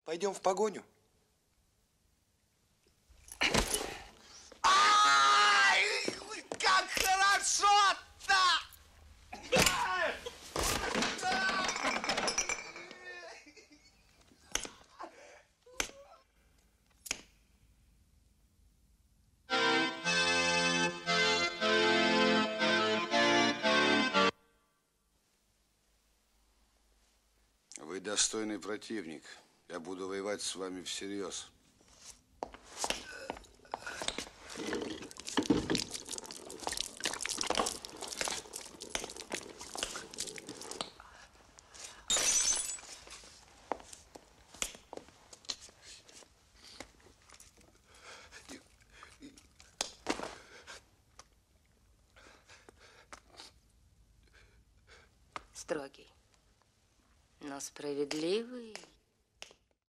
Пойдем в погоню. Ай, как хорошо-то! Вы достойный противник. Я буду воевать с вами всерьез. Строгий, но справедливый.